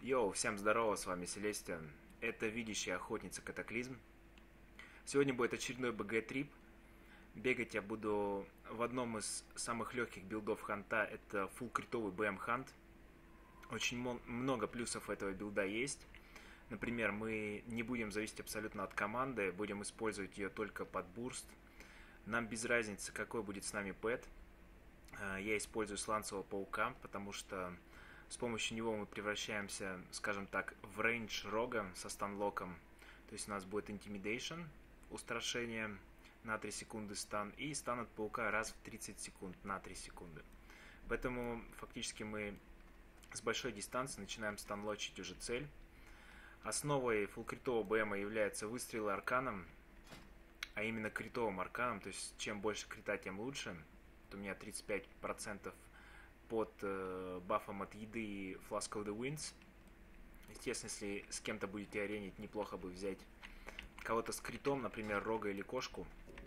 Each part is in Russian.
Йоу, всем здорово, с вами Селестиан. Это видящая охотница Катаклизм. Сегодня будет очередной БГ-трип. Бегать я буду в одном из самых легких билдов ханта. Это фулл критовый БМ хант. Очень много плюсов этого билда есть. Например, мы не будем зависеть абсолютно от команды, будем использовать ее только под бурст. Нам без разницы, какой будет с нами пэт. Я использую сланцевого паука, потому что с помощью него мы превращаемся, скажем так, в рейндж рога со станлоком. То есть у нас будет Intimidation, устрашение на 3 секунды стан, и стан от паука раз в 30 секунд на 3 секунды. Поэтому фактически мы с большой дистанции начинаем станлочить уже цель. Основой фулл-критового БМа является выстрелы арканом, а именно критовым арканом, то есть чем больше крита, тем лучше. Вот у меня 35% под бафом от еды и Flask of the Winds. Естественно, если с кем-то будете аренить, неплохо бы взять кого-то с критом, например, рога или кошку.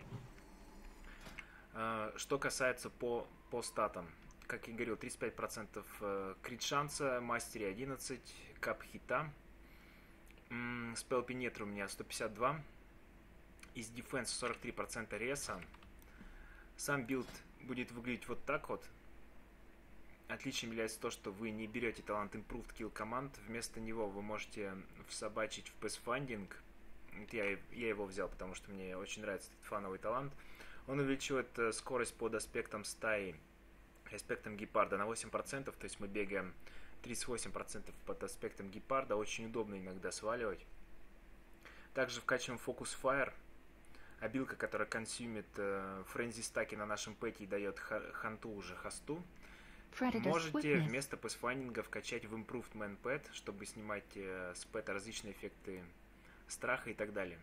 Что касается по статам. Как я говорил, 35% крит шанса, мастере 11, кап хита. Спел пенетр у меня 152. Из дефенса 43% реса. Сам билд будет выглядеть вот так вот. Отличием является то, что вы не берете талант Improved Kill Command, вместо него вы можете всобачить в Pathfinding. Я его взял, потому что мне очень нравится этот фановый талант. Он увеличивает скорость под аспектом стаи и аспектом гепарда на 8%, то есть мы бегаем 38% под аспектом гепарда, очень удобно иногда сваливать. Также вкачиваем Focus Fire, обилка, которая консюмит френзи стаки на нашем пэте и дает ханту уже хосту. Можете вместо пэсфайндинга вкачать в Improved Man Pet, чтобы снимать с пэта различные эффекты страха и так далее.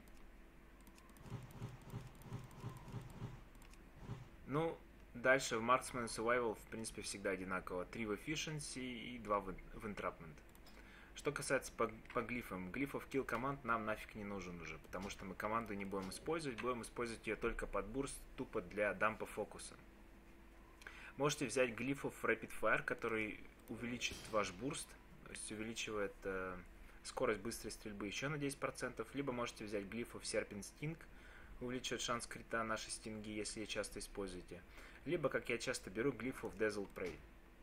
Ну, дальше в Marksman Survival в принципе всегда одинаково. 3 в Efficiency и 2 в Entrapment. Что касается по глифам. Глифов Kill Command нам нафиг не нужен уже, потому что мы команду не будем использовать ее только под бурст, тупо для дампа фокуса. Можете взять глифов Rapid Fire, который увеличит ваш бурст, то есть увеличивает скорость быстрой стрельбы еще на 10%, либо можете взять глифов Serpent Sting, увеличивает шанс крита наши стинги, если ее часто используете, либо, как я часто беру, глифов Dazzle Prey.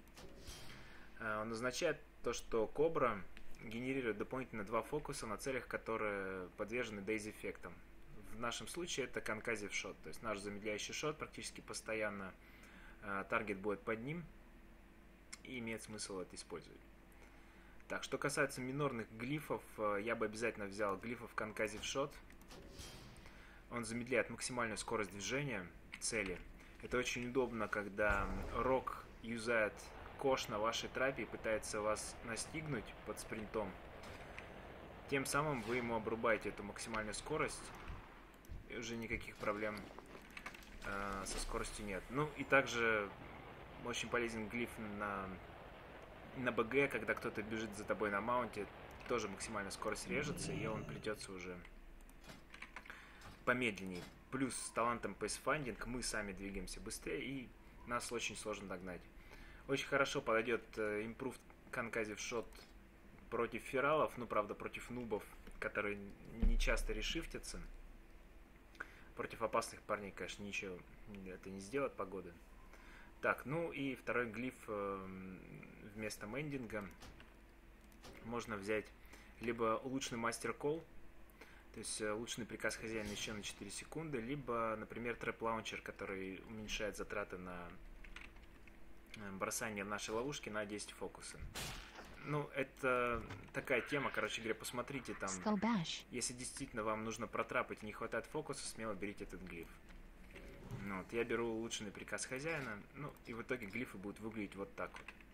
Он означает то, что Кобра генерирует дополнительно 2 фокуса на целях, которые подвержены дейз-эффектам. В нашем случае это Concussive Shot, то есть наш замедляющий шот практически постоянно таргет будет под ним, и имеет смысл это использовать. Так, что касается минорных глифов, я бы обязательно взял глифов Concussive Shot. Он замедляет максимальную скорость движения цели. Это очень удобно, когда рог юзает кош на вашей трапе и пытается вас настигнуть под спринтом. Тем самым вы ему обрубаете эту максимальную скорость, и уже никаких проблем со скоростью нет. Ну и также очень полезен глиф на БГ, когда кто-то бежит за тобой на маунте, тоже максимальная скорость режется, и он придется уже помедленнее. Плюс с талантом Pathfinding мы сами двигаемся быстрее, и нас очень сложно догнать. Очень хорошо подойдет Improved Concussive Shot против фералов, ну правда против нубов, которые не часто решифтятся. Против опасных парней, конечно, ничего это не сделает погода. Так, ну и второй глиф вместо мендинга можно взять либо улучшенный мастер кол, то есть улучшенный приказ хозяина еще на 4 секунды, либо, например, трэп лаунчер, который уменьшает затраты на бросание в нашей ловушки на 10 фокуса. Ну, это такая тема, короче говоря, посмотрите там. Если действительно вам нужно протрапать и не хватает фокуса, смело берите этот глиф. Ну, вот, я беру улучшенный приказ хозяина, ну, и в итоге глифы будут выглядеть вот так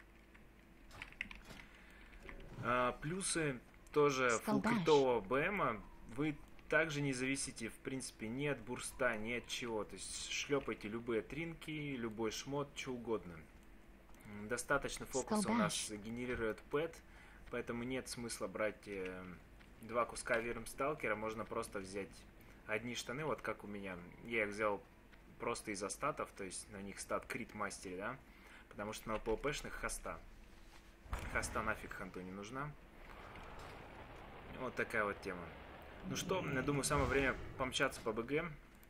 вот. Плюсы тоже фулл-критового БМа. Вы также не зависите, в принципе, ни от бурста, ни от чего. То есть шлепайте любые тринки, любой шмот, что угодно. Достаточно фокуса у нас генерирует пэт, поэтому нет смысла брать 2 куска Вермсталкера, можно просто взять одни штаны, вот как у меня. Я их взял просто из-за статов, то есть на них стат крит мастере, да, потому что на ПВПшных хоста. Хоста нафиг ханту не нужна. Вот такая вот тема. Ну что, я думаю, самое время помчаться по БГ.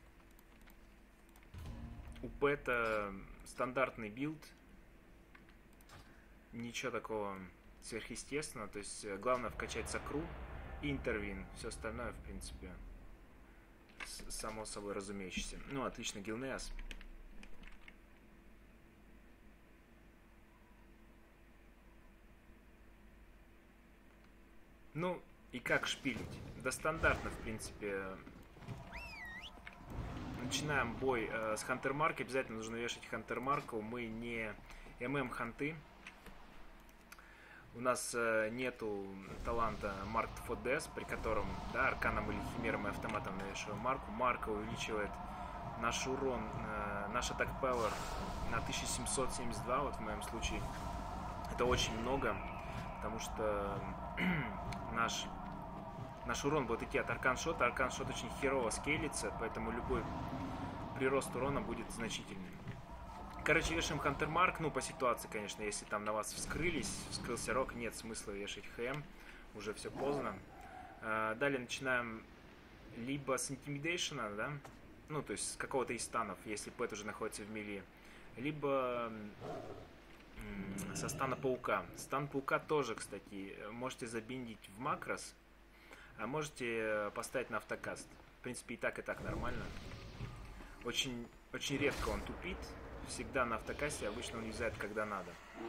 У Пэта стандартный билд. Ничего такого сверхъестественного. То есть главное вкачать сакру и интервин. Все остальное, в принципе, само собой разумеющееся. Ну, отлично, Гилнеас. Ну, и как шпилить? Да стандартно, в принципе. Начинаем бой с Хантермарк. Обязательно нужно вешать Хантермарку. Мы не ММ-ханты. У нас нету таланта Marked for Death, при котором, да, арканом или химером мы автоматом навешиваем марку. Марка увеличивает наш урон, наш атак power на 1772, вот в моем случае. Это очень много, потому что наш урон будет идти от аркан-шота. Аркан-шот очень херово скейлится, поэтому любой прирост урона будет значительным. Короче, вешаем Хантермарк, ну, по ситуации, конечно, если там на вас вскрылся рог, нет смысла вешать ХМ, уже все поздно. Далее начинаем либо с Интимидейшена, да, ну, то есть с какого-то из станов, если Пэт уже находится в мили, либо со стана Паука. Стан Паука тоже, кстати, можете забиндить в макрос, а можете поставить на автокаст. В принципе, и так нормально. Очень, очень редко он тупит. Всегда на автокасте, обычно он юзает, когда надо.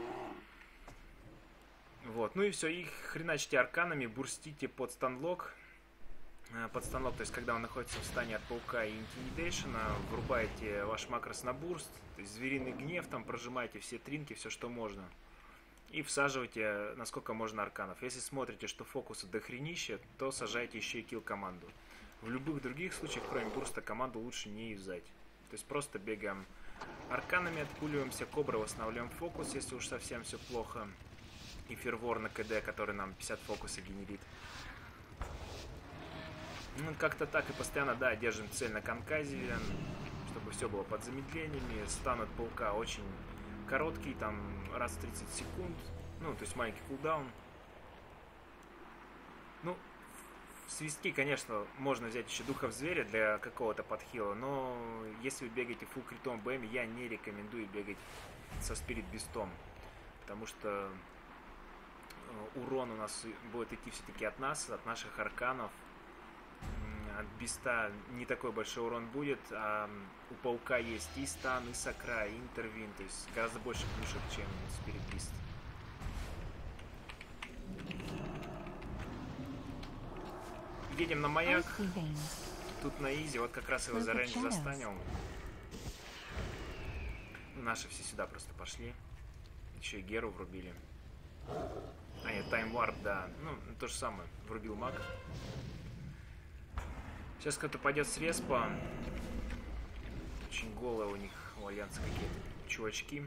Вот, ну и все, их хреначите арканами, бурстите под станлок. Под станлок, то есть когда он находится в стане от Паука и Интимидейшена, врубаете ваш макрос на бурст, то есть звериный гнев, там прожимаете все тринки, все что можно. И всаживаете насколько можно арканов. Если смотрите, что фокуса дохренища, то сажайте еще и килл команду. В любых других случаях, кроме бурста, команду лучше не юзать. То есть просто бегаем арканами, отпуливаемся, кобра, восстанавливаем фокус, если уж совсем все плохо. И фервор на КД, который нам 50 фокуса генерит. Ну, как-то так и постоянно, да, держим цель на конказе, чтобы все было под замедлениями. Стан от Паука очень короткий, там раз в 30 секунд. Ну, то есть маленький кулдаун. Ну, в свистки, конечно, можно взять еще Духов Зверя для какого-то подхила, но если вы бегаете фулл критом БМ, я не рекомендую бегать со Спирит Бистом, потому что урон у нас будет идти все-таки от нас, от наших арканов. От Биста не такой большой урон будет, а у Паука есть и стан, и сакра, и интервин, то есть гораздо больше плюшек, чем Спирит Бист. Едем на маяк. Тут на изи, вот как раз его за рейндж застанил. Наши все сюда просто пошли. Еще и Геру врубили. А нет, таймварп, да. Ну, то же самое. Врубил маг. Сейчас кто-то пойдет с респа. Очень голые у них, у Альянса какие-то чувачки.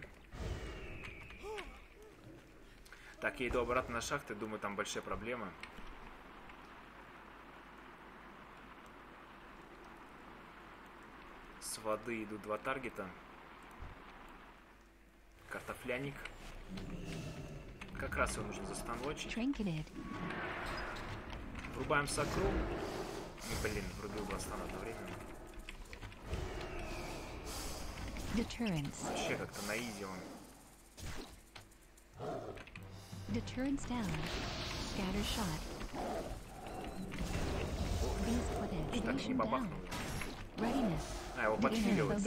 Так, я иду обратно на шахты. Думаю, там большие проблемы. С воды идут два таргета. Картофляник. Как раз его нужно застанлочить. Врубаем сакру. Блин, врубил два стана одновременно. Вообще как-то на изи он. Что так не бабахнул? А, его подхиливают.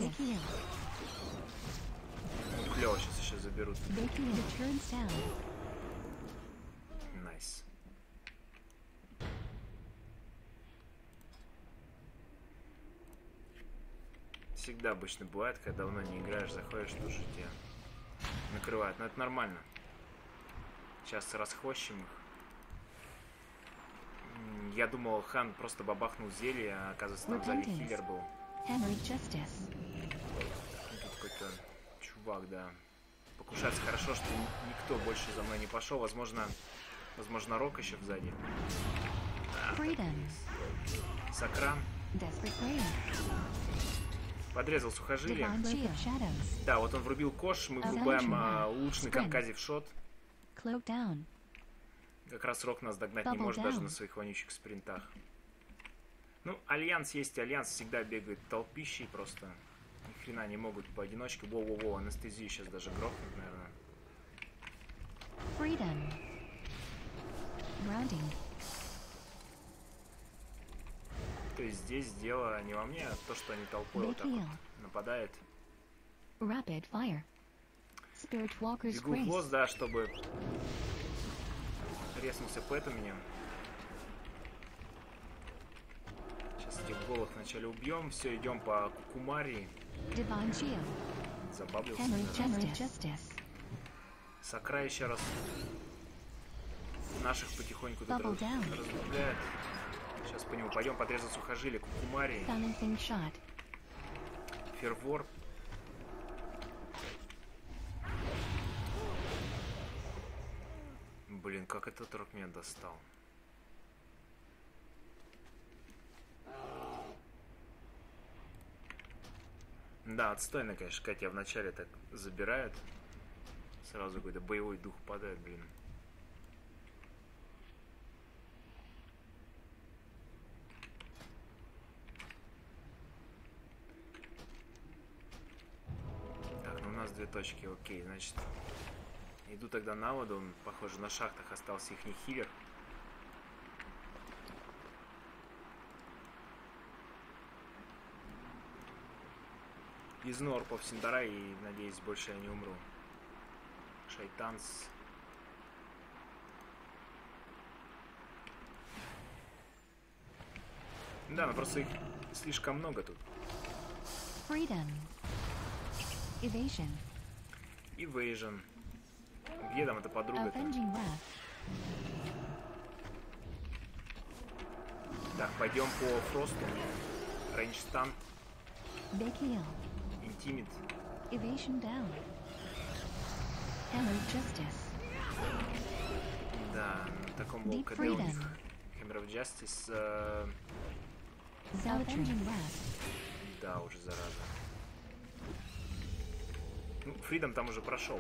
Клево, сейчас еще заберут. Найс. Всегда обычно бывает, когда давно не играешь, заходишь, тут же тебя накрывают. Но это нормально. Сейчас расхвощим их. Я думал, Хан просто бабахнул зелье, а оказывается там в зале хиллер был. Какой-то чувак, да. Покушаться хорошо, что никто больше за мной не пошел. Возможно, Рок еще сзади. Сакра. Подрезал сухожилие. Да, вот он врубил кош, мы врубаем улучшенный конказив шот. Как раз Рок нас догнать не может даже на своих вонючих спринтах. Ну, Альянс есть Альянс, всегда бегает толпищей просто. Ни хрена не могут поодиночке. Во-во-во, анестезию сейчас даже грохнут, наверное. Freedom. Grounding. То есть здесь дело не во мне, а то, что они толпой вот так вот нападают. Rapid fire. Spirit Walker's Бегу в Grace. лос, да, чтобы резнулся Пэт у меня. Сейчас этих голых вначале убьем. Все, идем по Кукумари. Divine Shield. Забавился. Henry Justice. Сакра еще раз наших потихоньку тут Double down. разбавляет. Сейчас по нему пойдем подрезать сухожилие Кукумари. Silencing shot. Фервор. Блин, как этот Рок меня достал. Да, отстойно, конечно, Катя вначале так забирает. Сразу какой-то боевой дух падает, блин. Так, ну у нас 2 точки, окей, значит. Иду тогда на воду, он, похоже, на шахтах остался их хилер. Из Норпов Синдара, и, надеюсь, больше я не умру. Шайтанс. Да, но просто их слишком много тут. Freedom. Evasion. Evasion. Где там эта подруга-то? Avenging Wrath. Так, пойдем по Фросту. Рейнджстан. Big Heal. Интимид. Evasion down. Hammer Justice. Да, на таком Deep КД у них. Freedom. Hammer of Justice. Avenging Wrath. Да, уже зараза. Ну, Фридом там уже прошел.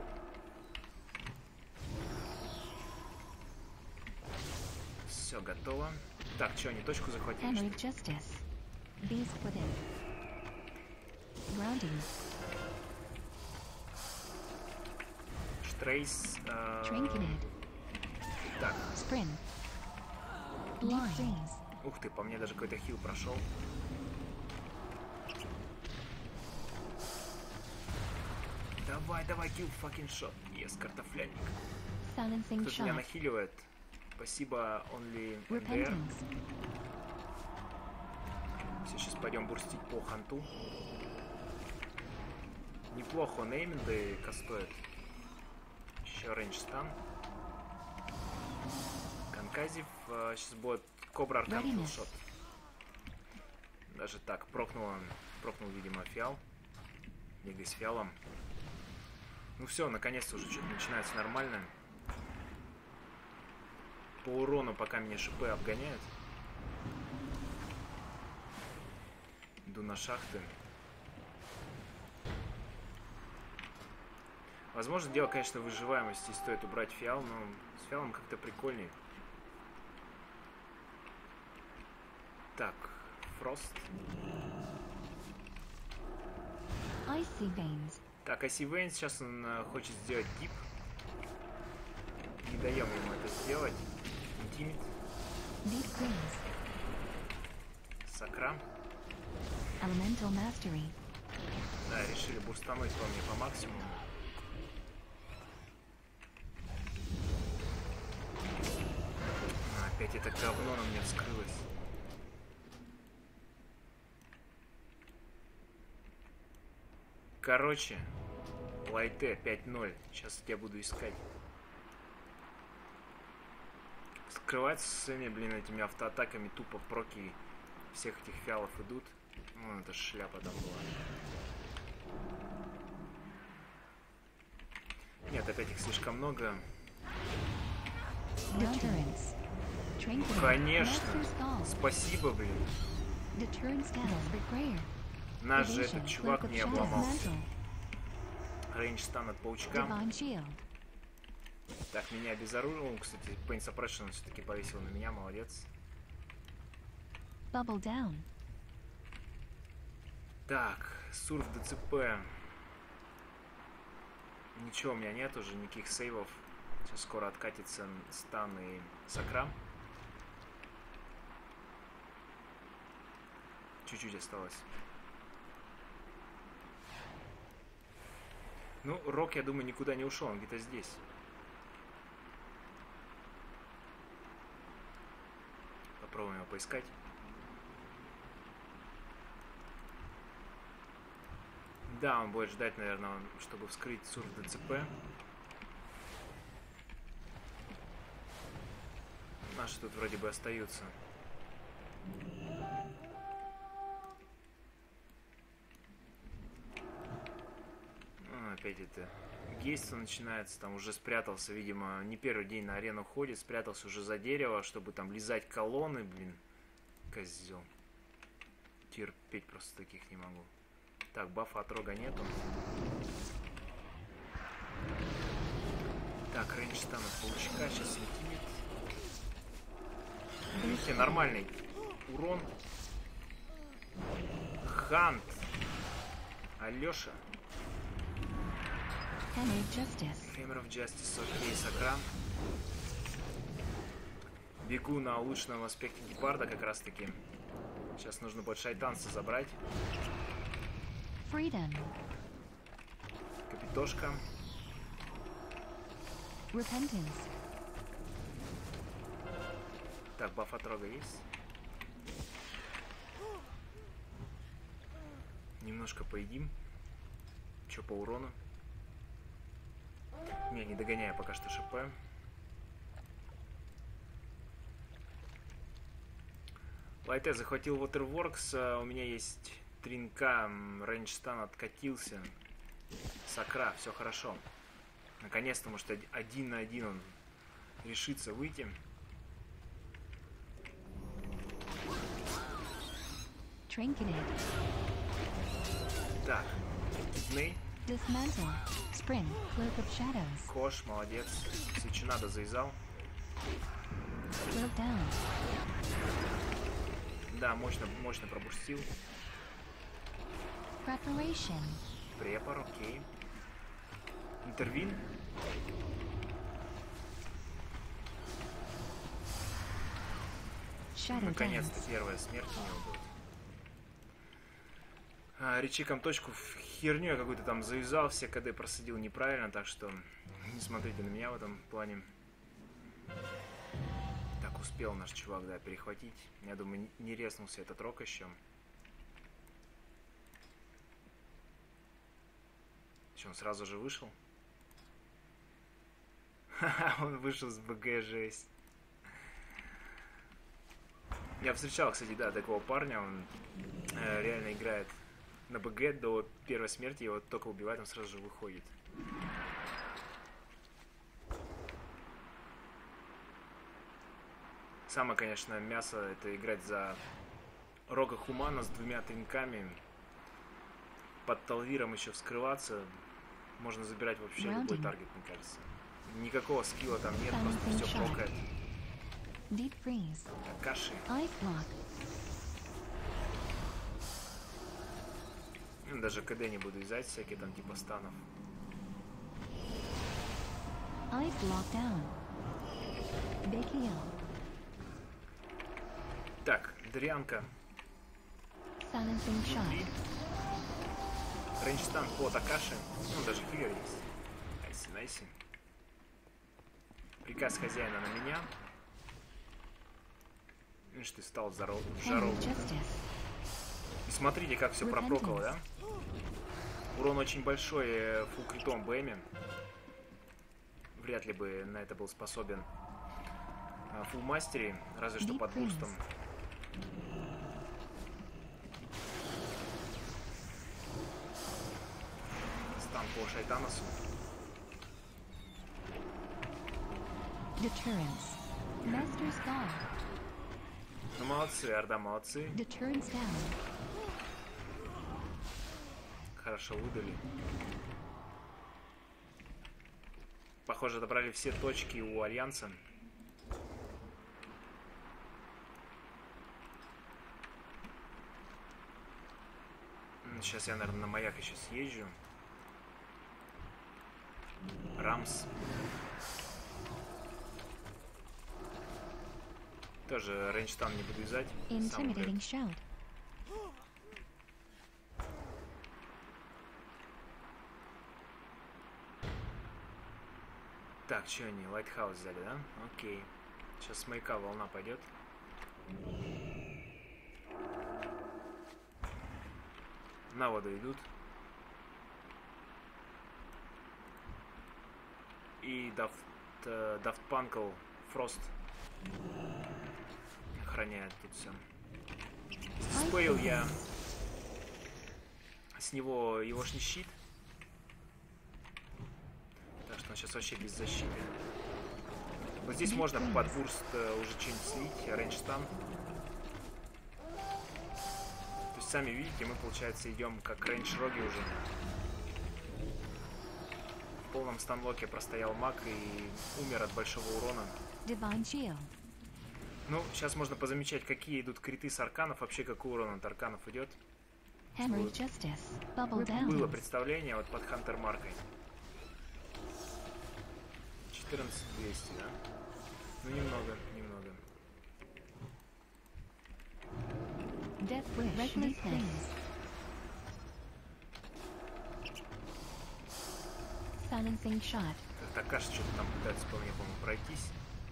Все, готово. Так, что, они точку захватили? Hammer Justice. Beast within. Grounding. Штрейс. Trinketed. Так, Sprint. Blind. Freeze. ух ты, по мне даже какой-то хил прошел. Давай, давай, kill fucking shot. Yes, картофлянник. Silencing Кто-то меня shot. нахиливает. Спасибо, only MDR. Repentance. Все, сейчас пойдем бурстить по ханту. Неплохо он эйминда и кастует. Еще рейнджстан. Конказив. Сейчас будет Кобра Аркан киллшот. Даже так, прокнул, видимо, фиал. Бегай с фиалом. Ну все, наконец-то уже что-то начинается нормально. По урону, пока меня ШП обгоняют. Иду на шахты. Возможно, дело, конечно, в выживаемости. Стоит убрать фиал, но с фиалом как-то прикольнее. Так, Фрост. Icy Veins. Так, Icy Veins, сейчас он хочет сделать дип. Не даем ему это сделать. Интимид. Deep Freeze. Сакра. Elemental Mastery. Да, решили бурстануть по мне по максимуму. Опять это говно на мне вскрылось. Короче, Лайте 5-0. Сейчас я буду искать. Скрываться с своими, блин, этими автоатаками тупо проки всех этих фиалов идут. Ну, это шляпа там была. Нет, опять их слишком много. Deterrence. Trinketed. Конечно. Master's Call. Спасибо, блин. Deterrence spells for prayer. Наш же Evasion. этот чувак Cloak of не Shadow. обломался. Mantle. Рейндж стан от паучка. Divine Shield. Так, меня обезоружил. Кстати, Pain Suppression все-таки повесил на меня, молодец. Bubble down. Так, Сурф ДЦП. Ничего у меня нет уже, никаких сейвов. Сейчас скоро откатится стан и Сакра. Чуть-чуть осталось. Ну, Рок, я думаю, никуда не ушел, он где-то здесь. Попробуем его поискать. Да, он будет ждать, наверное, чтобы вскрыть Сурф ДЦП. Наши тут вроде бы остаются. Опять это гейство начинается, там уже спрятался, видимо, не первый день на арену ходит, спрятался уже за дерево, чтобы там лизать колонны, блин, козел. Терпеть просто таких не могу. Так, бафа от рога нету. Так, рейндж стана паучка сейчас летит. Видите, нормальный урон. Хант. Алёша. Hammer of Justice. Hammer of Justice, окей, Сакра. Бегу на улучшенном аспекте гепарда как раз таки. Сейчас нужно будет шайтанца забрать. Freedom. Капитошка. Repentance. Так, баф от рога есть. Немножко поедим. Чё по урону? Не догоняю пока что ШП. Лайте захватил Waterworks. У меня есть тринка. Рейнджстан откатился. Сакра, все хорошо. Наконец-то, может, 1 на 1 он решится выйти. Trinketed. Так, Дней. Dismantle. Spring. Cloak of Shadows. Кош, молодец. Свечу надо завязал. Slow down. Да, мощно пробустил. Preparation. Препар, окей. Интервин. Shadow Наконец-то Dance. первая смерть у него будет. Речиком точку в херню я какую-то там завязал, все КД просадил неправильно, так что не смотрите на меня в этом плане. Так, успел наш чувак, да, перехватить. Я думаю, не резнулся этот рок еще. Че, он сразу же вышел? Ха-ха, он вышел с БГ, жесть. Я встречал, кстати, да, такого парня, он реально играет на БГ до первой смерти, его только убивает, он сразу же выходит. Самое, конечно, мясо — это играть за Рога Хумана с 2 тринками, под Талвиром еще вскрываться. Можно забирать вообще любой таргет, мне кажется. Никакого скилла там нет, просто все прокает. Deep freeze. Каши. Ice block. Даже КД не буду вязать, всякие там типа станов. Ice lockdown. Big heal. Так, Дрианка. Silencing shot. Рейнджстан по Такаши. Ну, даже хиллер есть. Найси, найси. Приказ хозяина на меня. Видишь, ты стал в жарову. Hammer of Justice. И смотрите, как все пропрокало, да? Урон очень большой фулл критом БМе. Вряд ли бы на это был способен фулл мастери, разве что под бустом. Стан по Шайтаносу. Deterrence. Master's Guard. Ну молодцы, Орда, молодцы. Deterrence down. Хорошо выдали. Похоже, отобрали все точки у Альянса. Сейчас я, наверное, на маяк еще съезжу. Рамс. Тоже рейнджтан не буду взять. Intimidating shout. Так, что они? Лайтхаус взяли, да? Окей. Сейчас с маяка волна пойдет. На воду идут. И Daft Punkle Frost охраняет тут все. Диспейл я с него егошний щит. Так что он сейчас вообще без защиты. Вот здесь можно под бурст уже что-нибудь слить, рейнджтан. То есть сами видите, мы, получается, идем как рейндж-роги уже. В полном станлоке простоял маг и умер от большого урона. Divine Shield. Ну, сейчас можно позамечать, какие идут криты с арканов, вообще какой урон от арканов идет. Hammer of Justice. Bubble Было down. представление вот под Хантер Маркой. 14200, да? Ну, немного, немного. Death Wish. Reckless Things. Silencing Shot. Так, кажется, что-то там пытается по мне, по-моему, пройтись.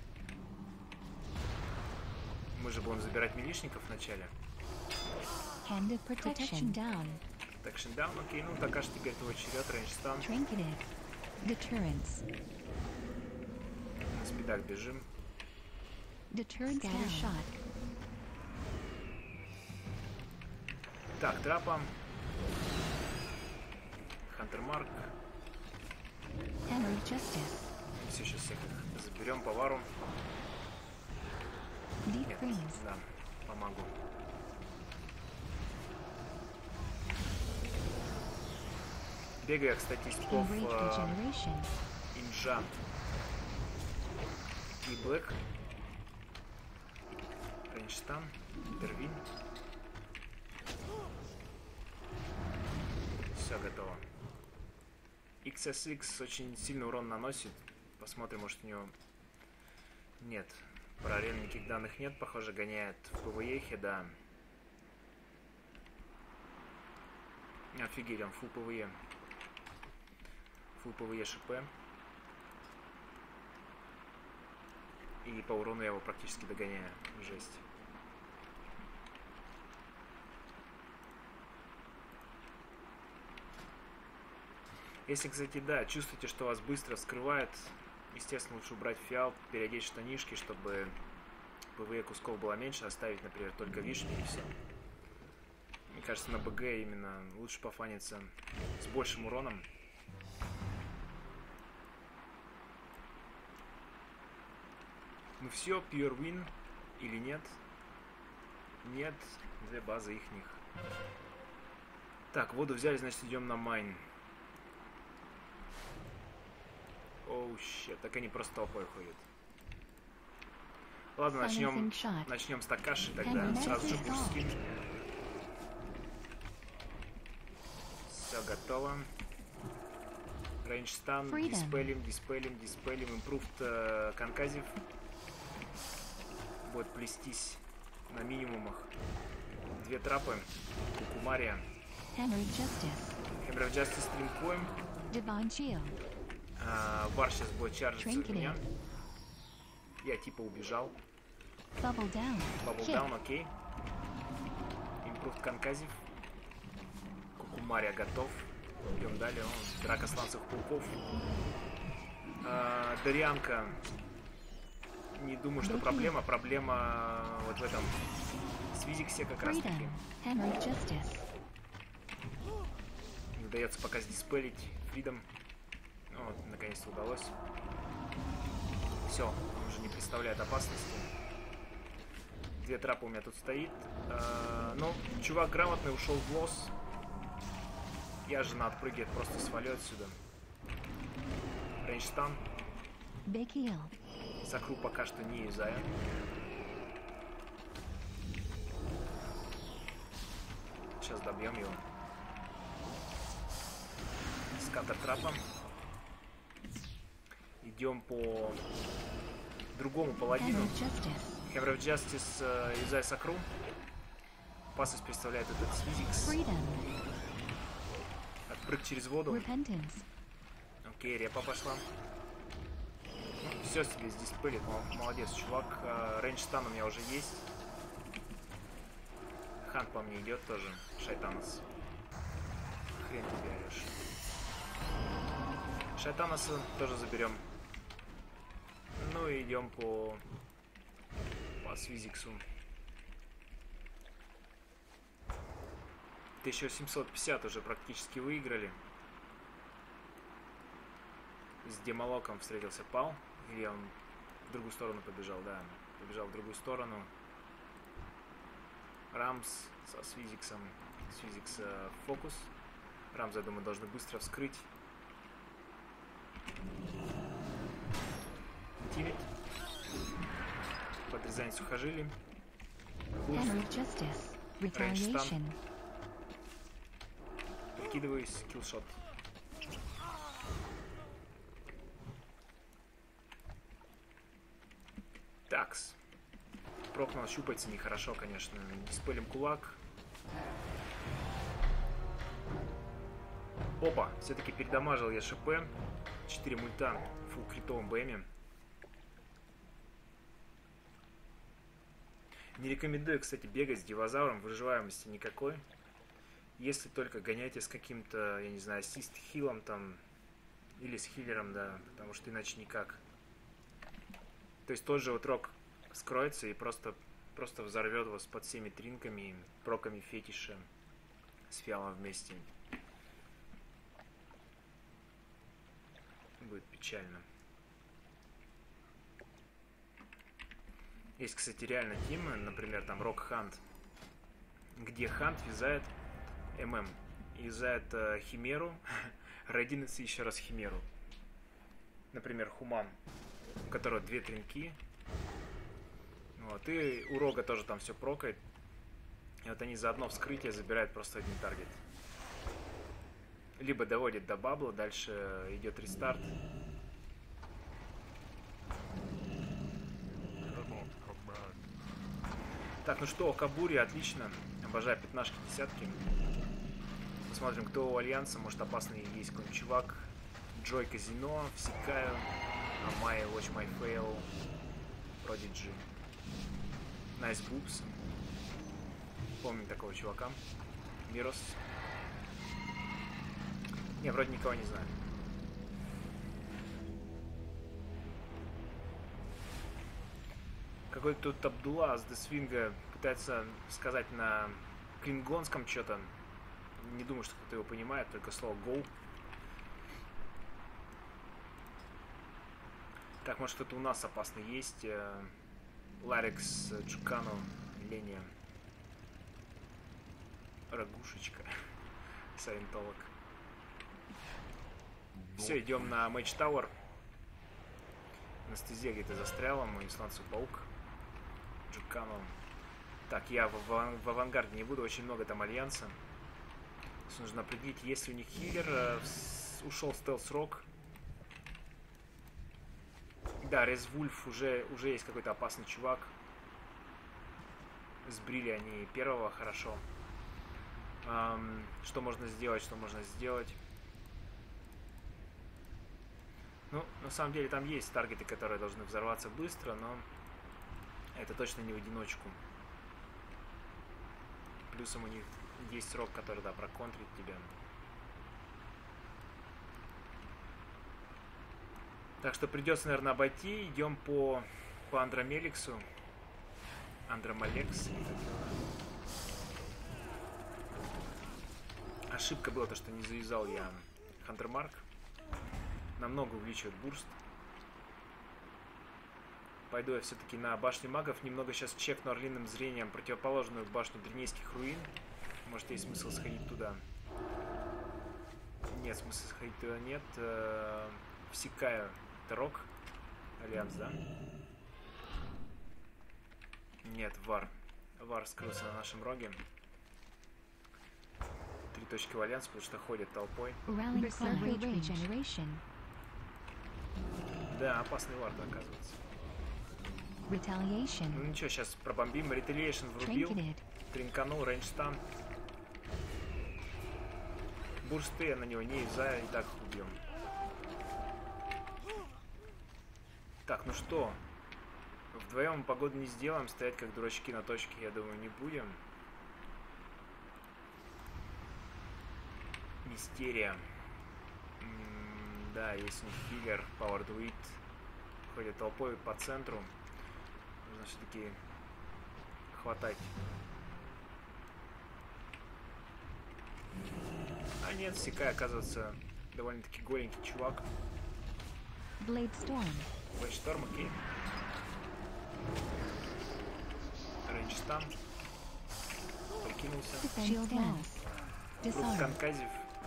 Мы же будем забирать милишников вначале. Hand of Protection down. Protection down, окей, ну так аж теперь твой черед, рейнджтан. Trinketed. Deterrence. На спидах бежим. Deterrence down. Shot. Так, трапа. Хантер Марк. Hammer of Justice. Все, сейчас всех заберем по вару. Deep Нет, Freeze. да, помогу. Бегаю, кстати, из ков Enraged Regeneration. Инжа и Блэк. Рейнджтан, Интервин. Все готово. XSX очень сильный урон наносит. Посмотрим, может у него... Нет. Про арену никаких данных нет. Похоже, гоняет в ПВЕ хеда. Офигеть, он фул ПВЕ. Фул ПВЕ ШП. И по урону я его практически догоняю. Жесть. Если, кстати, да, чувствуете, что вас быстро скрывает, естественно, лучше убрать фиал, переодеть штанишки, чтобы ПВЕ кусков было меньше, оставить, например, только вишни и все. Мне кажется, на БГ именно лучше пофаниться с большим уроном. Ну все, pure win или нет? Нет, две базы ихних. Так, воду взяли, значит идем на майн. Оу, щет, так они просто толпой ходят. Ладно, начнем с Такаши тогда. Сразу же пуш скин. Все готово. Рейнджтан, диспелим, improved конказив. Будет плестись на минимумах. Две трапы. Кукумария. Hammer of Hammer of Justice стринкуем. Divine Shield. Вар сейчас будет чаржиться у меня. Я типа убежал. Bubble down. Bubble down, окей. Improved конказив. Кукумария готов. Идем далее. Драка сланцевых пауков. Дарианка. Не думаю, что проблема. Проблема вот в этом свизиксе как раз таки. Hammer of Justice. Не удается пока сдиспелить Фридом. Ну, вот, наконец-то удалось. Все, он уже не представляет опасности. Две трапа у меня тут стоит. Ну, чувак грамотный, ушел в лос. Я жена отпрыгивает, просто свалю отсюда. Рейнджтан. Big heal. Сакру пока что не юзаю. Сейчас добьем его. С катер-трапом. Идем по другому паладину. Hammer of Justice. Hammer of Justice, юзая Сакру. Опасность представляет этот Свизикс. Freedom. Отпрыг через воду. Repentance. Окей, репа пошла. Ну, все себе здесь пылит. Молодец, чувак. Рейндж стан у меня уже есть. Хант по мне идет тоже. Шайтанос. Хрен тебе орешь. Шайтаноса тоже заберем. Ну и идем по Свизиксу. 1750 уже практически выиграли. С демолоком встретился Пал. Или он в другую сторону побежал, да. Побежал в другую сторону. Рамс со Свизиксом. Свизикс фокус. Рамс, я думаю, должны быстро вскрыть. Тимит. Подрезание сухожилий. Hammer of Justice. Retaliation. Прикидываюсь, киллшот. Такс. Прокнул щупальца нехорошо, конечно. Диспелим кулак. Опа, все-таки передамажил я ШП. 4 мульта в фулл критовом БМе. Не рекомендую, кстати, бегать с дивозавром, выживаемости никакой. Если только гоняйте с каким-то, я не знаю, ассист-хилом там, или с хиллером, да, потому что иначе никак. То есть тот же вот рок скроется и просто взорвет вас под всеми тринками, проками фетиша с фиалом вместе. Будет печально. Есть, кстати, реально тимы, например, там Рок Хант, где Хант вязает ММ, вязает Химеру, Рейдинес и еще раз Химеру. Например, Хуман, у которого 2 тринки. Вот, и у Рога тоже там все прокает. И вот они за одно вскрытие забирают просто один таргет. Либо доводит до бабла, дальше идет рестарт. Так, ну что, Кабури, отлично. Обожаю пятнашки, десятки. Посмотрим, кто у Альянса. Может, опасный есть какой-нибудь чувак. Джой Казино, Всекаю. Амай, Watch My Fail. Prodigy. Nice Boobs. Помню такого чувака. Мирос. Не, вроде никого не знаю. Какой-то тут Абдулла с Десвинга пытается сказать на клингонском что-то. Не думаю, что кто-то его понимает, только слово «go». Так, может, кто-то у нас опасный есть. Ларикс, Джукану, Леня. Рагушечка. Саентолог. Все, идем на Мэйдж Тауэр. Анестезия где-то застряла, мой исландский паук. Джукану. Так, я в авангарде не буду, очень много там альянса. Нужно определить, есть ли у них хиллер. Ушел стелс Рок. Да, Резвульф уже есть какой-то опасный чувак. Сбрили они первого, хорошо. Что можно сделать, Ну, на самом деле там есть таргеты, которые должны взорваться быстро, но это точно не в одиночку. Плюсом у них есть срок, который, да, проконтрит тебя. Так что придется, наверное, обойти. Идем по Андромеликсу. Андромалекс. Ошибка была то, что не завязал я Хантермарк. Намного увеличивает бурст. Пойду я все-таки на башню магов. Немного сейчас чекну орлиным зрением противоположную башню дренейских руин. Может, есть смысл сходить туда. Нет, смысла сходить туда нет. Всекаю Рок. Альянс, да? Нет, Вар. Вар скрылся на нашем роге. 3 точки в Альянс, потому что ходит толпой. Да, опасный вард, оказывается. Ну ничего, сейчас пробомбим. Retaliation врубил. Тринканул, рейндж стан. Бурсты я на него не юзаю, и так убьем. Так, ну что? Вдвоем погоду не сделаем, стоять как дурачки на точке, я думаю, не будем. Мистерия. Да, есть у них хиллер, Power Druid. Ходят толпой по центру. Нужно все-таки хватать. А нет, Секай, оказывается, довольно-таки голенький чувак. Blade Storm. Blade Storm, окей. Рейндж стан. Прикинулся. Тут конказив.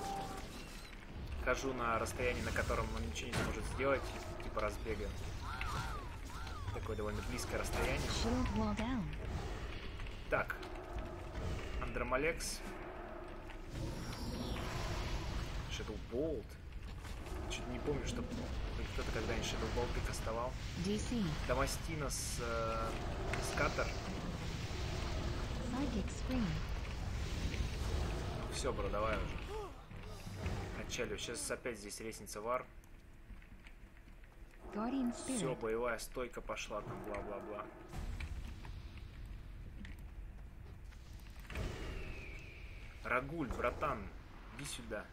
Хожу на расстоянии, на котором он ничего не сможет сделать. Типа разбега. Такое довольно близкое расстояние. Так. Андромалекс. Shadow Bolt. Чуть не помню, что кто-то когда-нибудь Shadow Bolt их оставал. Дамастинос Скаттер. Все, бро, давай уже. Отчалю. Сейчас опять здесь лестница Вар. Все, боевая стойка пошла там, бла-бла-бла. Рагуль, братан, иди сюда.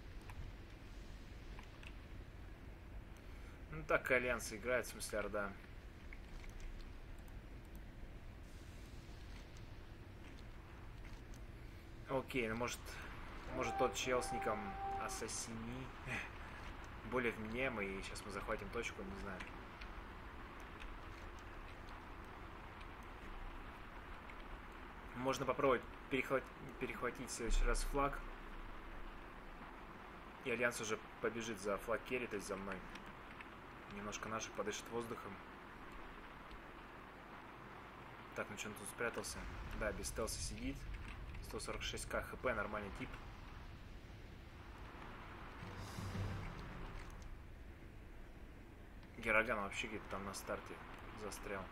Ну так и Альянс играет, в смысле Орда. Окей, ну может тот чел с ником Ассасини более вменяемый, и сейчас мы захватим точку, не знаю. Можно попробовать перехватить в следующий раз флаг. И Альянс уже побежит за флаг керри, то есть за мной. Немножко наших подышит воздухом. Так, ну что он тут спрятался? Да, без стелса сидит. 146к хп, нормальный тип. Гераган вообще где-то там на старте застрял.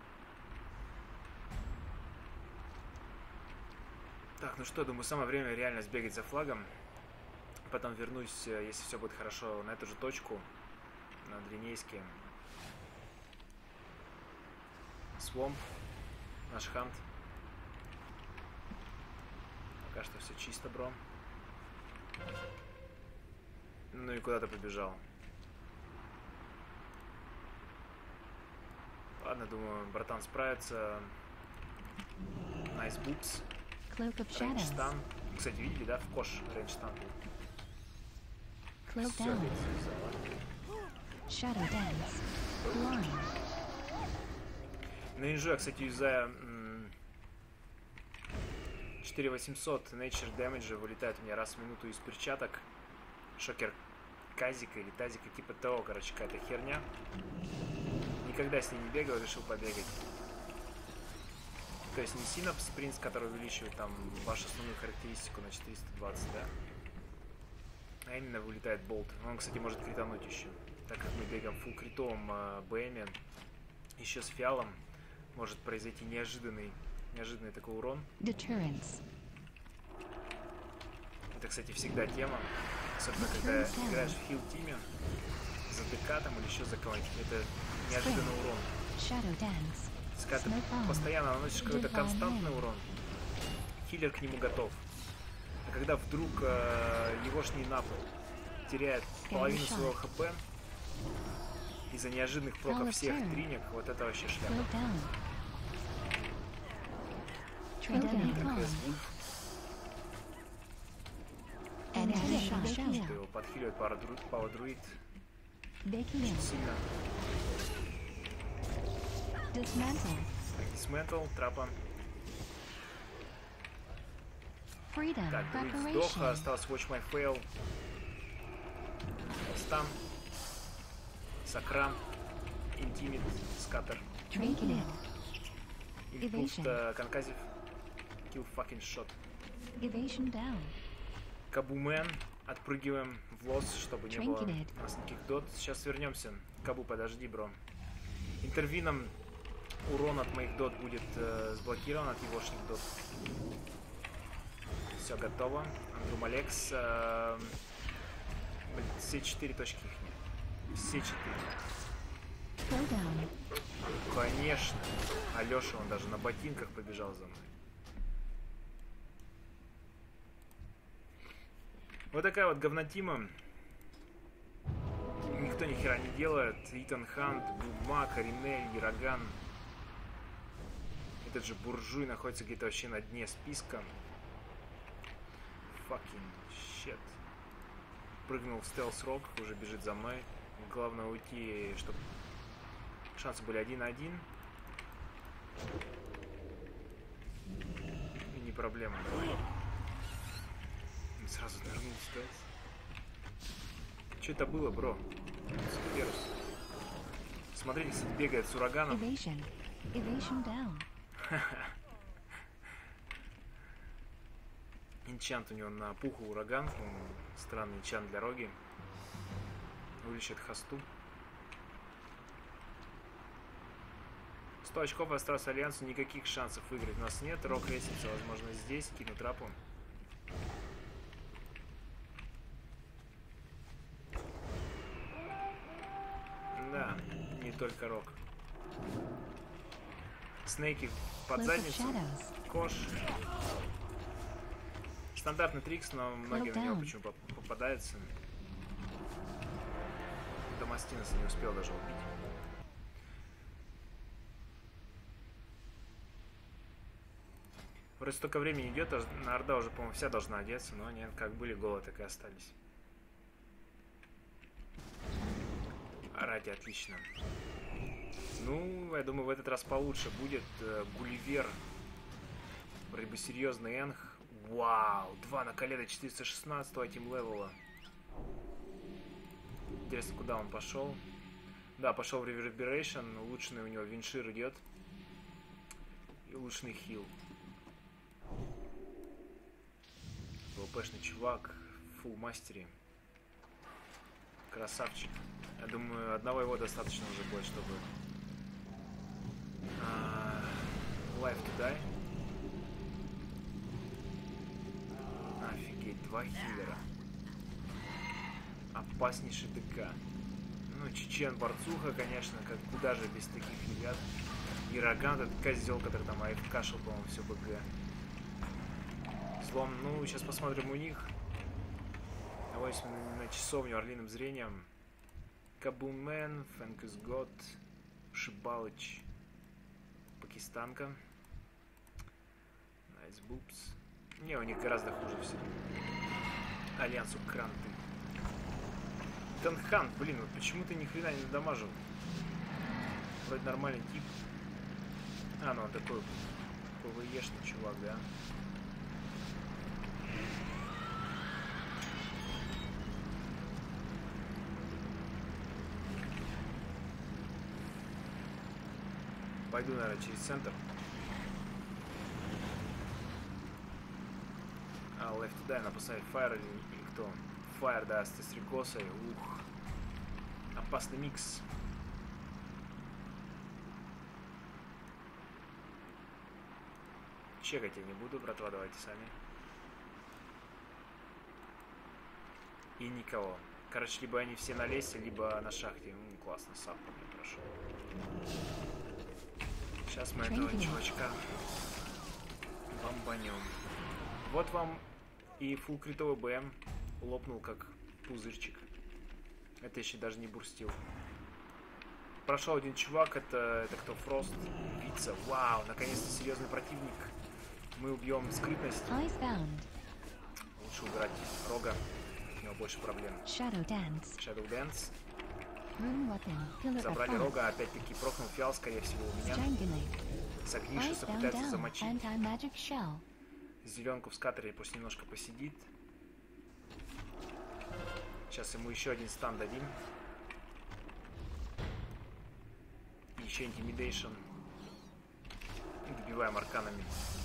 Так, ну что, думаю, самое время реально сбегать за флагом. Потом вернусь, если все будет хорошо, на эту же точку. На Дринейске. Свомп. Наш хант. Пока что все чисто, бро. Ну и куда ты побежал? Ладно, думаю, братан справится. Nice boots. Рейнджстан. Кстати, видели, да, в кош рейнджстан был. Все, Shadow Dance. Blind. На рейнджу я, кстати, юзаю 4800 Nature Damage вылетает у меня раз в минуту из перчаток. Шокер Казика или Тазика, типа того, короче, какая-то херня. Никогда с ней не бегал, решил побегать. То есть не Синапс Принц, который увеличивает там вашу основную характеристику на 420, да? А именно вылетает болт. Он, кстати, может критануть еще. Так как мы бегаем фулл критовым БМе, еще с фиалом, может произойти неожиданный такой урон. Deterrence. Это, кстати, всегда тема. Особенно, когда играешь в хил-тиме, за ДК там или еще за кого-нибудь. Это неожиданный урон. Когда ты постоянно наносишь какой-то константный урон, хиллер к нему готов. А когда вдруг егошний напол теряет половину своего хп из-за неожиданных проков всех тринек, вот это вообще шляпа. Что его подхиливает Power Druid. Очень сильно. Dismantle, трапа. Так, Druid сдох, осталось Watch My Fail. Стан. Сакрам. Интимит, скаттер. Trinketed. Импульс, Evasion. конказив. Kill fucking shot. Evasion down. Кабумен. Отпрыгиваем в лос, чтобы не было Trinketed. у нас никаких дот. Сейчас вернемся. Кабу, подожди, бро. Интервином урон от моих дот будет сблокирован, от егошних дот. Все готово. Андрумалекс. Все 4 точки их. Все 4. Slow down. Конечно. Алёша, он даже на ботинках побежал за мной. Вот такая вот говнотима. Никто ни хера не делает. Итан Хант, Бубмак, Ринель, Яраган. Этот же буржуй находится где-то вообще на дне списка. Fucking shit. Прыгнул в стелс-рок, уже бежит за мной. Главное уйти, чтобы шансы были 1-1. И не проблема, давай. Сразу нырнул в стелс. Что это было, бро? Сперус. Смотрите, бегает с ураганом. Evasion. Evasion down. Инчант у него на пуху ураган. Странный инчант для роги. Увеличит хосту. 100 очков осталось Альянсу. Никаких шансов выиграть у нас нет. Рок ресится, возможно, здесь. Кину трапу. Да, не только рок. Снейки под Cloak of задницу. shadows. Кош. Стандартный трикс, но многие на него почему попадаются. Домастинеса не успел даже убить. Вроде столько времени идет, на Орда уже, по-моему, вся должна одеться, но нет, как были голы, так и остались. Арати, отлично. Ну, я думаю, в этот раз получше будет. Гулливер. Вроде бы серьезный энх. Вау! 2 на колено 416 тим левела. Интересно, куда он пошел? Да, пошел в Reverberation. Улучшенный у него виншир идет. И улучшенный хил. ВПшный чувак. Фулл мастере. Красавчик. Я думаю, одного его достаточно уже будет, чтобы... Life to die. Офигеть, 2 хиллера. Опаснейший ДК. Ну, Чечен Барцуха, конечно, как куда же без таких ребят. И Роган, этот козел, который там АФКшил, по-моему, все БГ. Слом, ну, сейчас посмотрим у них. Давайте на часовню орлиным зрением. Кабумен, Фэнкс Год, Шибалыч, Пакистанка. Найс Бупс. Не, у них гораздо хуже все. Альянсу Кранты. Танхан, блин, вот почему ты ни хрена не надамажил? Вроде нормальный тип. А, ну он такой ПВЕшный чувак, да? Пойду, наверное, через центр. А, Left to Die, надо поставить Fire или кто? Fire, да, с Тестрикосой. Ух. Опасный микс. Чекать я не буду, братва, давайте сами. И никого. Короче, либо они все на лесе, либо на шахте. Ну, классно, сап по мне прошел. Сейчас мы этого чувачка бомбанем. Вот вам и фулл критовый БМ. Лопнул как пузырчик. Это еще даже не бурстил. Прошел один чувак, это кто? Фрост. Вица. Вау, наконец-то серьезный противник. Мы убьем скрытность. Лучше убирать рога. У него больше проблем. Shadow Dance. Shadow Dance. Weapon, Забрали рога, опять-таки прокнул фиал, скорее всего, у меня. С огнишиса пытается замочить. Зеленку в скаттере пусть немножко посидит. Сейчас ему еще один стан дадим. Еще интимидейшн. И добиваем арканами.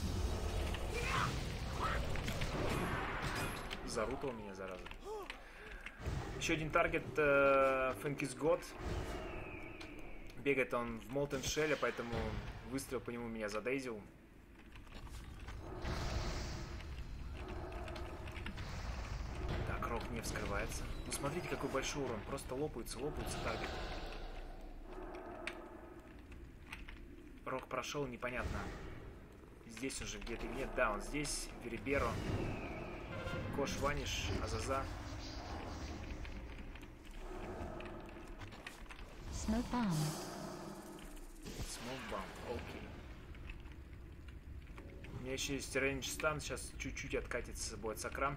Зарутал меня, зараза. Еще один таргет Фэнкис Год. Бегает он в Молтен Шелле, поэтому выстрел по нему меня задейзил. Так, Рок не вскрывается. Ну смотрите, какой большой урон. Просто лопаются таргет. Рок прошел, непонятно. Здесь уже где-то нет. Да, он здесь. Вериберо. Кош Ваниш. Азаза. Smoke bomb. Смокбам. Окей. У меня еще есть рейндж стан. Сейчас чуть-чуть откатится, будет сакрам.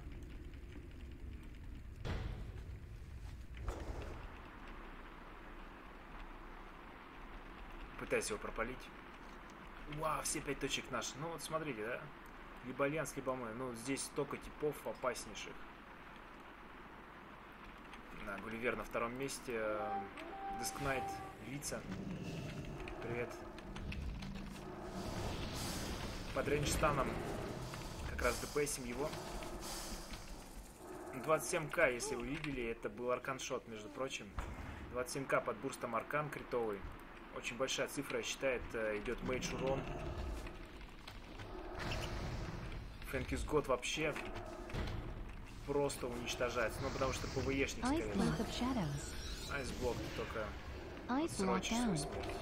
Пытаюсь его пропалить. Вау, все 5 точек наши. Ну вот смотрите, да? Либо Альянс, либо мы. Ну, здесь столько типов опаснейших. Да, Гулливер на втором месте. Дискнайт, Лица. Привет. Под рейнджстаном как раз ДПСим его. 27к, если вы видели, это был аркан-шот, между прочим. 27к под бурстом аркан критовый. Очень большая цифра, я считаю, это идет мейдж урон. Фэнкис Год вообще просто уничтожается. Ну, потому что ПВЕшник, скорее всего. Айсблок только отсрочишь свою смерть.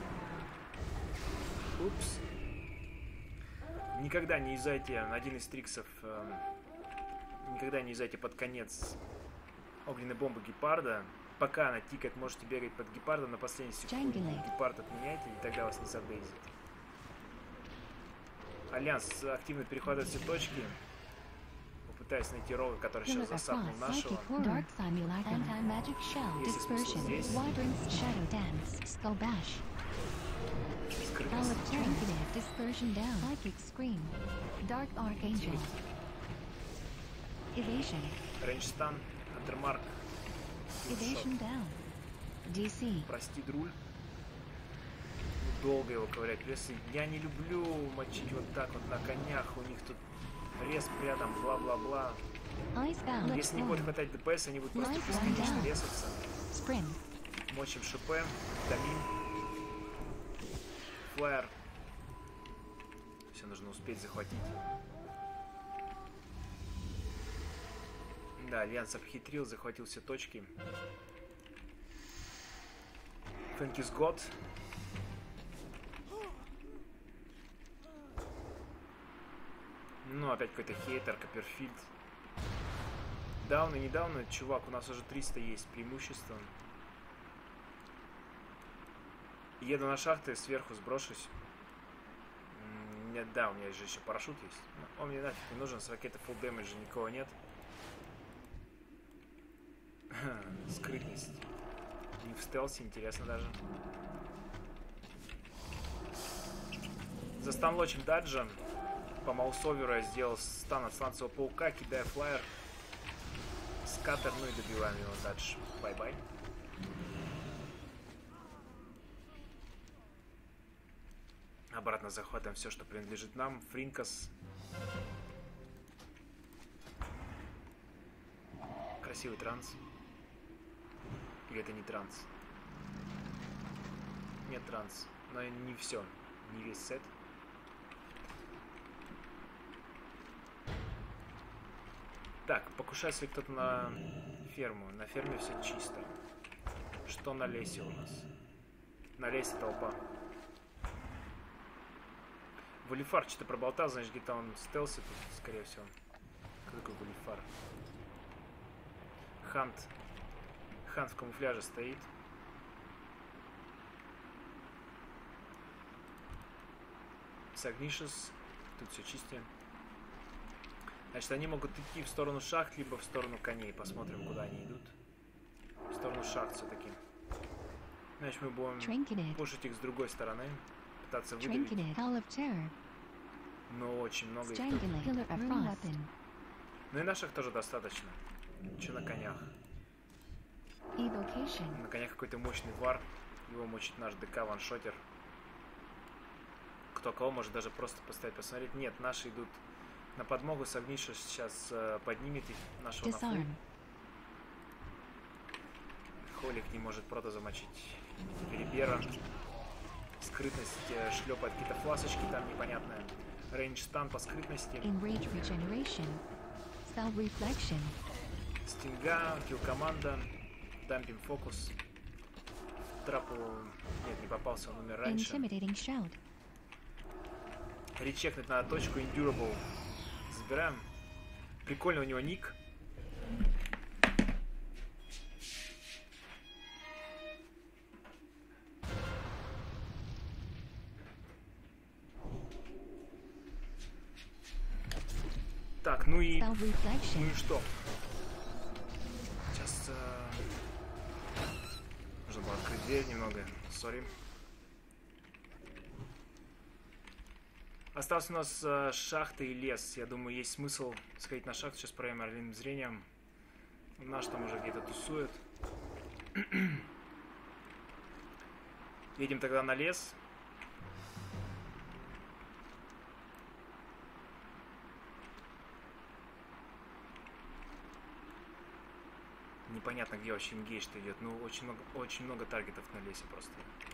Упс. Никогда не езжайте, один из триксов, никогда не езжайте под конец огненной бомбы гепарда. Пока она тикает, можете бегать под гепардом, на последней секунде гепард отменяйте, и тогда вас не задейзит. Альянс активно перехватывает все точки. Попытаюсь найти Рога, который сейчас засапнул нашего. Если смысл здесь. Рейнджстан, Андермарк. Прости, Друль. Долго его ковырять. Плюсы. Я не люблю мочить вот так вот на конях. У них тут респ рядом, бла-бла-бла. Если не будет хватать ДПС, они будут просто бесконечно резаться. Мочим ШП, Дамин, Флайер. Все нужно успеть захватить. Да, Альянс обхитрил, захватил все точки. Фэнкис Год. Ну, опять какой-то хейтер, Копперфильд. Дауны, недавно, чувак, у нас уже 300 есть преимущество. Еду на шахты, сверху сброшусь. Нет, да, у меня же еще парашют есть. Он мне нафиг не нужен, с ракеты full damage никого нет. Скрытность. Не в стелсе, интересно даже. Застанлочим даджа. По маусоверу я сделал стан от сланцевого паука, кидая флайер. Скатер, ну и добиваем его дадж. Бай-бай. Обратно захватываем все, что принадлежит нам. Фринкас. Красивый транс. Или это не транс? Нет, транс. Но не все. Не весь сет. Так, покушается ли кто-то на ферму? На ферме все чисто. Что на лесе у нас? На лесе толпа. Вулифар что-то проболтал, значит, где-то он стелсит тут, скорее всего. Кто такой Вулифар? Хант. Хант в камуфляже стоит. Сагнишес. Тут все чисто. Значит, они могут идти в сторону шахт, либо в сторону коней. Посмотрим, куда они идут. В сторону шахт все-таки. Значит, мы будем пушить их с другой стороны. Пытаться выдавить. Но очень много их тут. Ну и наших тоже достаточно. Че на конях? На конях какой-то мощный вар. Его мучит наш ДК ваншотер. Кто кого может даже просто поставить, посмотреть. Нет, наши идут на подмогу. Сагниша сейчас поднимет их, нашего на фул. Disarm. Холик не может прото замочить Перебера. Скрытность шлепает какие-то фласочки там непонятные. Рейндж стан по скрытности. Enrage regeneration. Spell reflection. Стинга, килл команда. Дампим фокус. В трапу... Нет, не попался, он умер раньше. Intimidating shout. Речекнуть надо точку. Endurable. Забираем. Прикольно у него ник. Так, ну и... Spell Ну reflection. и что? Сейчас... Нужно было открыть дверь немного. Сори. Остался у нас шахта и лес. Я думаю, есть смысл сходить на шахту. Сейчас проверим орлиным зрением. Наш там уже где-то тусует. Едем тогда на лес. Непонятно, где вообще ингейдж-то идет. Ну, очень много таргетов на лесе просто.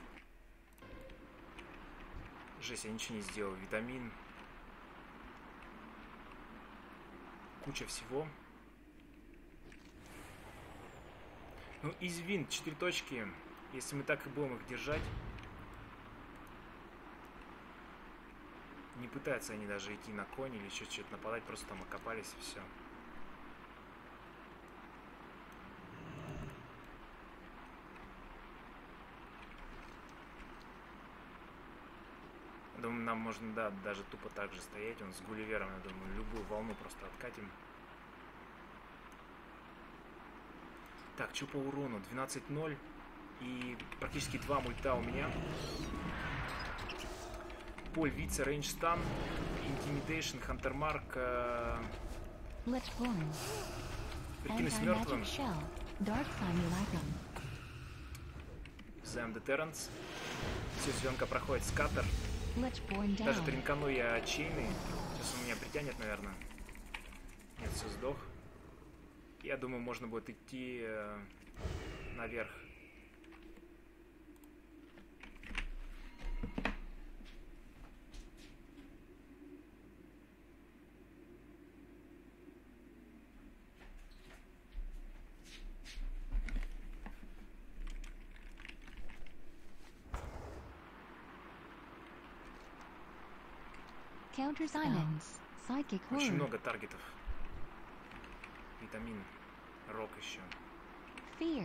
Жесть, я ничего не сделал. Витамин. Куча всего. Ну, извин, 4 точки. Если мы так и будем их держать. Не пытаются они даже идти на конь или еще что-то нападать. Просто там окопались и все. Думаю, нам можно, да, даже тупо так же стоять. Он с Гулливером, я думаю, любую волну просто откатим. Так, что по урону? 12-0. И практически 2 мульта у меня. Поль, Вице, Рейндж Стан, Intimidation, Хантер Марк. Let's burn. Прикинусь мертвым. Anti-magic shell. Dark simulacrum. Займ Детерренс. Все, зеленка проходит скаттер. Let's burn Даже down. тринкану я чейный. Сейчас он меня притянет, наверное. Нет, все, сдох. Я думаю, можно будет идти наверх. Counter silence. Psychic Очень horror. много таргетов. Витамин. Рок еще. Fear.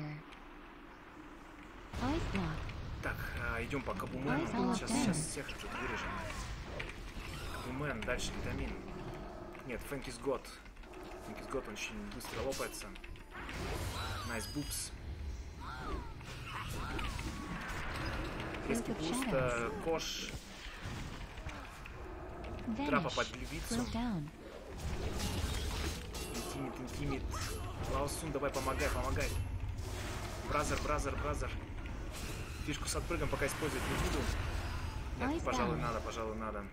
Ice block. Так, идем по Кабумену. Ай, Сейчас всех тут вырежем. Кабумен, дальше витамин. Нет, Фэнкис Год. Фэнкис Год, он очень быстро лопается. Найс Бупс. Резкий буст, Кош. Трапа Vanish. под львицу. Slow down. Интимит. Лаосун, давай, помогай. Бразер. Фишку с отпрыгом пока использовать не буду. Нет, Айс пожалуй, даун. надо.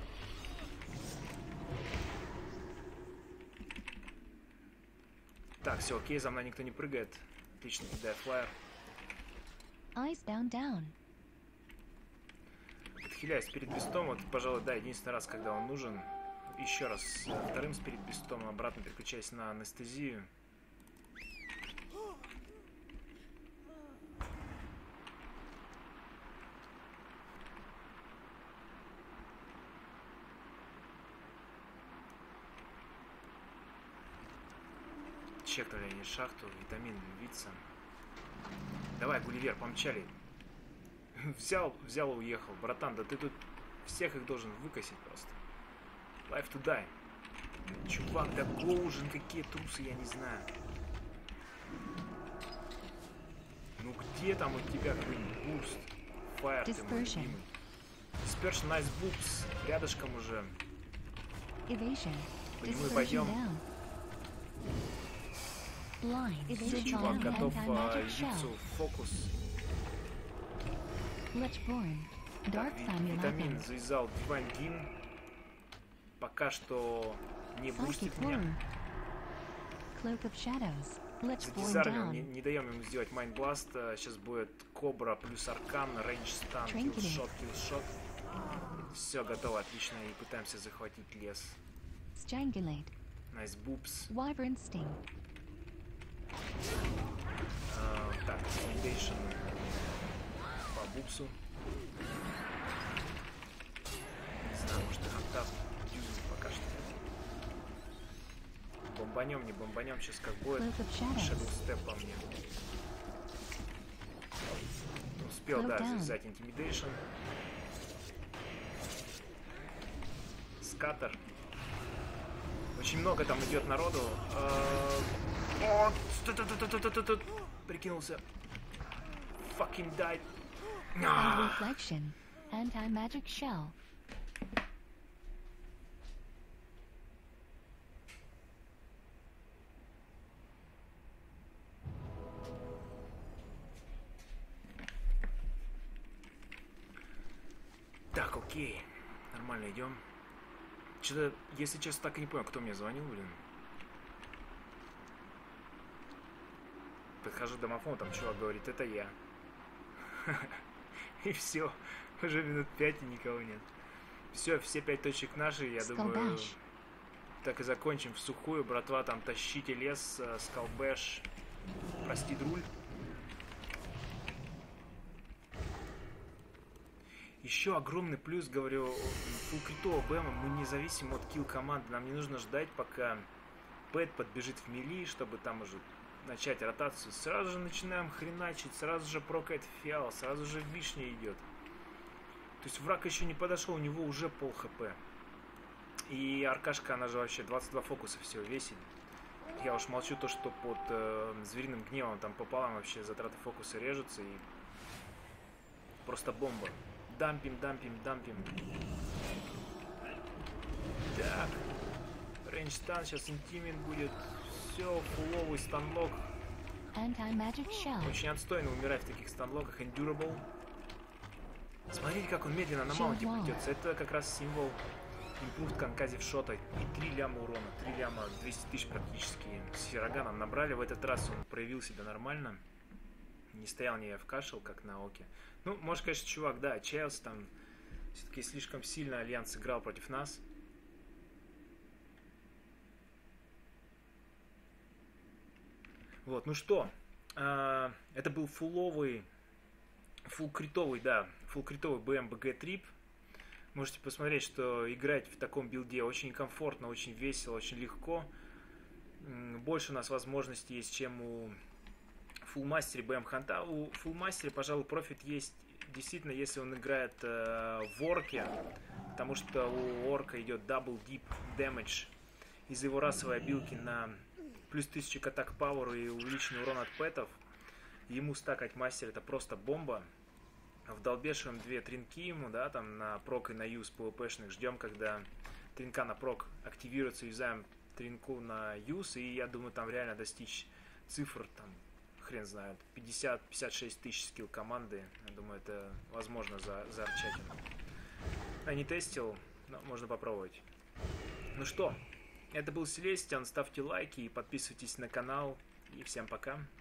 Так, все, окей, за мной никто не прыгает. Отлично, кидаю флайер. Ice bound down. Отхиляюсь перед бестом. Вот, пожалуй, да, единственный раз, когда он нужен. Еще раз вторым спирит бестом, обратно переключаясь на анестезию. Чекнули они шахту, витамин, львица. Давай, Гулливер, помчали. Взял и уехал. Братан, да ты тут всех их должен выкосить просто. Life to die. Чувак, да Гоужен, какие трусы, я не знаю. Ну где там у тебя какой-нибудь буст? Fire, ты мой Dispersion. любимый. Dispersion, nice books. Рядышком уже. Evasion. По нему и Dispersion пойдем. down. Blind. Все, Evasion чувак, down. готов Anti-magic shell. львицу. Фокус. Lechborn. Так, Dark Family витамин Weapon. завязал Divine Gin. Пока что не Psychic бустит меня. Horror. Cloak of Shadows. Lechborn Задизармил, не, down. не даем ему сделать Mind Blast. Сейчас будет Кобра плюс Аркан, Range Stun, Trinketing. Killshot. Все готово, отлично. И пытаемся захватить лес. Strangulate. Nice boobs. Wyvern Sting. Так, Intimidation по бубсу. Не знаю, может их так юзать пока что. Бомбанем, не бомбанем, сейчас как будет. Cloak of Shadows. Shadow Step по мне. Успел, Slow да, down. завязать Intimidation. Скаттер. Очень много там идет народу. О, прикинулся. Fucking died. And Reflection. Anti-Magic Shell. Так, окей. Нормально идем. Что-то, если честно, так и не понял, кто мне звонил, блин. Подхожу к домофону, там чувак говорит, это я. И все. Уже минут 5 и никого нет. Все 5 точек наши, я думаю, Skullbash. так и закончим в сухую. Братва, там тащите лес, Skullbash, прости, друль. Еще огромный плюс, говорю, фулл-критового БМа мы не зависим от килл команды. Нам не нужно ждать, пока Пэт подбежит в мили, чтобы там уже начать ротацию. Сразу же начинаем хреначить, сразу же прокает фиал, сразу же вишня идет. То есть враг еще не подошел, у него уже пол хп. И Аркашка, она же вообще 22 фокуса всего весит. Я уж молчу то, что под звериным гневом там пополам вообще затраты фокуса режутся и просто бомба. Дампим. Так. Рейндж стан, сейчас интимит будет. Все, фуловый станлок. Anti-Magic Shell. Очень отстойно умирать в таких станлоках. Endurable. Смотрите, как он медленно на маунте плетется. Это как раз символ импульс конказив шота. И 3 ляма урона. 3 ляма, 200 тысяч практически. С Фероганом набрали. В этот раз он проявил себя нормально. Не стоял, не АФКшил, как на Оке. Ну, может, конечно, чувак, да, отчаялся там. Все-таки слишком сильно Альянс играл против нас. Вот, ну что, это был фулл-критовый БМ-БГ Трип. Можете посмотреть, что играть в таком билде очень комфортно, очень весело, очень легко. Больше у нас возможностей есть, чем у фулл-мастере БМ Ханта. У фулл-мастере, пожалуй, профит есть действительно, если он играет в орке, потому что у орка идет double deep damage из-за его расовой обилки на плюс 1000 к атак пауэру и увеличенный урон от пэтов. Ему стакать мастер это просто бомба. Вдолбешиваем 2 тринки ему, да, там на прок и на юз ПВПшных. Ждем, когда тринка на прок активируется, юзаем тринку на юз, и я думаю, там реально достичь цифр, там, хрен знает, 50-56 тысяч скилл команды. Я думаю, это возможно за арчатину. Я не тестил, но можно попробовать. Ну что, это был Селестиан, ставьте лайки и подписывайтесь на канал. И всем пока.